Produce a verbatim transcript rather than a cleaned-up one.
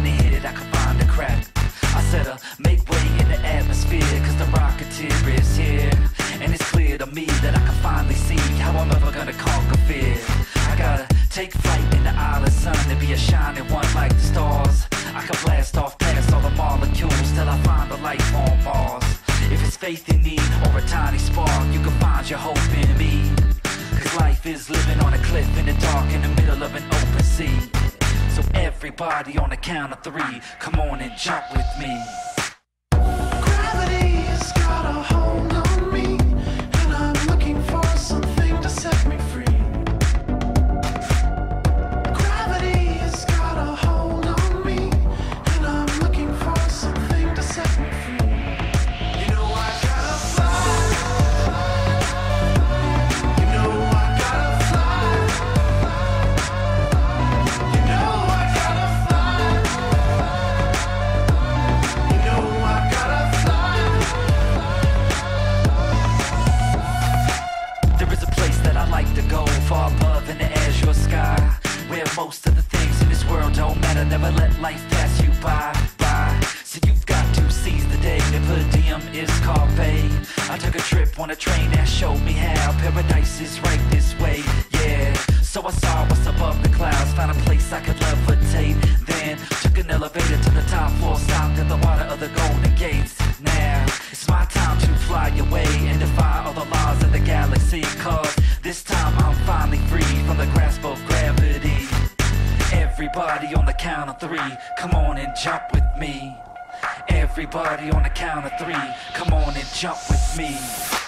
when it hit it, I could find a crack. I said, uh, make way in the atmosphere, cause the Rocketeer is here. And it's clear to me that I can finally see how I'm ever gonna conquer fear. I gotta take flight in the Isle of Sun to be a shining one like the stars. I can blast off past all the molecules till I find the life on Mars. If it's faith in need or a tiny spark, you can find your hope in me. Cause life is living on a cliff in the dark in the middle of an open sea. So everybody on the count of three, come on and jump with me. Gravity's got a hold on me, and I'm looking for something to set me free. Gravity's got a hold on me, and I'm looking for something to set me free. You know I gotta fly. You know I gotta fly. You know I gotta fly. You know I gotta fly. There is a place that I like to go, far above in the azure sky, where most of the things in this world don't matter. Never let life pass you by, by. So you've got to seize the day. The per diem is carpe. I took a trip on a train that showed me how paradise is right this way, yeah. So I saw what's above the clouds, found a place I could levitate. Then took an elevator to the top floor, stopped at the water of the Golden Gates. Now it's my time to fly away and defy all the laws of the galaxy. Cause this time I'm finally free from the grasp of gravity. Everybody on the count of three, come on and jump with me. Everybody on the count of three, come on and jump with me.